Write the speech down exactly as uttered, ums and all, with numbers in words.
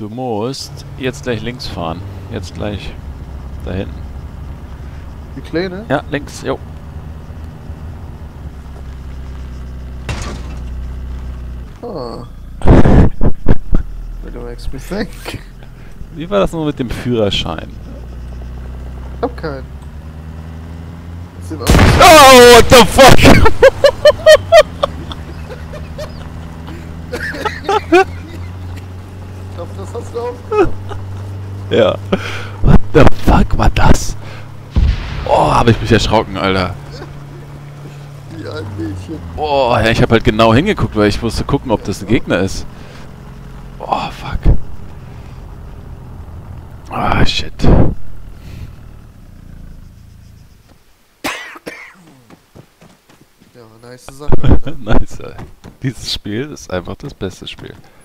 Du musst jetzt gleich links fahren. Jetzt gleich. Da hinten. Die Kleine? Ja, links, jo. Ah. What makes me think? Wie war das nur mit dem Führerschein? Ich hab keinen. Das sind auch Oh, what the fuck? Ich hoffe, das hast du aufgenommen. Ja. What the fuck war das? Oh, habe ich mich erschrocken, Alter. Wie ein Mädchen. Oh, ja, ich habe halt genau hingeguckt, weil ich musste gucken, ob das ein Gegner ist. Oh, fuck. Ah, shit. Ja, nice Sache. Alter. Nice, ey. Dieses Spiel ist einfach das beste Spiel.